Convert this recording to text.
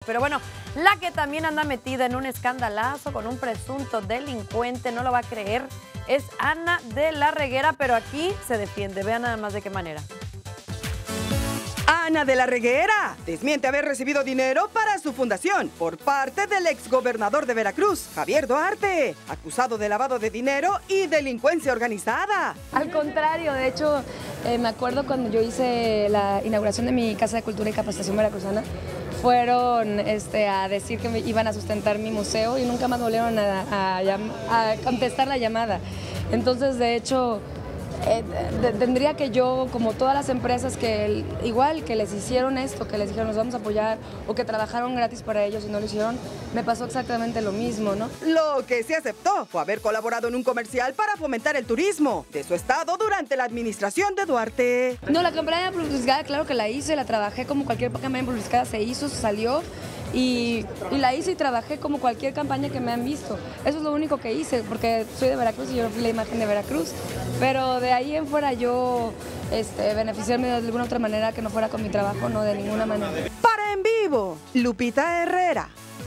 Pero bueno, la que también anda metida en un escandalazo con un presunto delincuente, no lo va a creer, es Ana de la Reguera, pero aquí se defiende. Vean nada más de qué manera. Ana de la Reguera desmiente haber recibido dinero para su fundación por parte del exgobernador de Veracruz, Javier Duarte, acusado de lavado de dinero y delincuencia organizada. Al contrario, de hecho, me acuerdo cuando yo hice la inauguración de mi Casa de Cultura y Capacitación Veracruzana, fueron a decir que me iban a sustentar mi museo y nunca más volvieron a contestar la llamada. Entonces, de hecho, tendría que yo, como todas las empresas que igual que les hicieron esto, que les dijeron nos vamos a apoyar o que trabajaron gratis para ellos y no lo hicieron, me pasó exactamente lo mismo, ¿no? Lo que sí aceptó fue haber colaborado en un comercial para fomentar el turismo de su estado durante la administración de Duarte. No, la campaña publicitaria claro que la hice, la trabajé como cualquier campaña publicitaria, se hizo, se salió. Y la hice y trabajé como cualquier campaña que me han visto. Eso es lo único que hice, porque soy de Veracruz y yo fui la imagen de Veracruz. Pero de ahí en fuera yo beneficiarme de alguna otra manera que no fuera con mi trabajo, no, de ninguna manera. Para En Vivo, Lupita Herrera.